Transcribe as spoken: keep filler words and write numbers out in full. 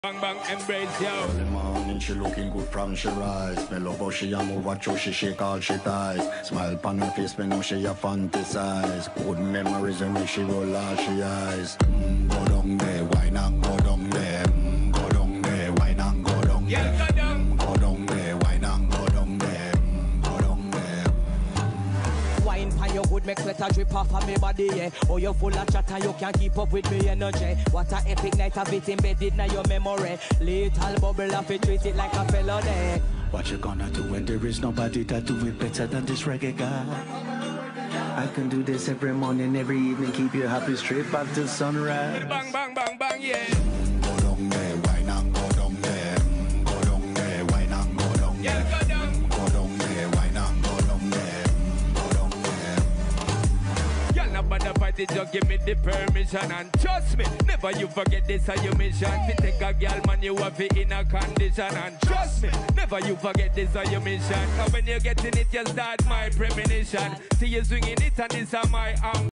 Bang bang embrace yo. Early morning she looking good from she rise. Me love how she a move, watch how she shake all she ties. Smile pon her face, me know she a fantasize. Good memories when she roll all she eyes. Mm, go down there, why not go down there? Mm, go down there, why not go down there? Yeah, go down. Mm, go down there, why not go down there? Mm, go down there. Wine pan your good, make sweat a drip off of me body, yeah. Oh, you full of chatter, you can't keep up with me energy. What a epic night of it embedded in your memory. Little bubble of it, treat it like a felony. What you gonna do when there is nobody that do it better than this reggae guy? I can do this every morning, every evening, keep you happy straight back to sunrise. Bang bang bang bang yeah. Mm, go down there, why not go down there? Mm, go down there, why not go down there? Yeah, go down. Mm, go down there, why not go down there? Mm, go down there. Y'all not bother fight it, just give me the permission. And trust me, never you forget this are your mission. Fi take a girl man, you have it in a condition. And trust me, never you forget this are your mission. Cause when you get in it, you start my premonition. See you swinging it and this are my arm.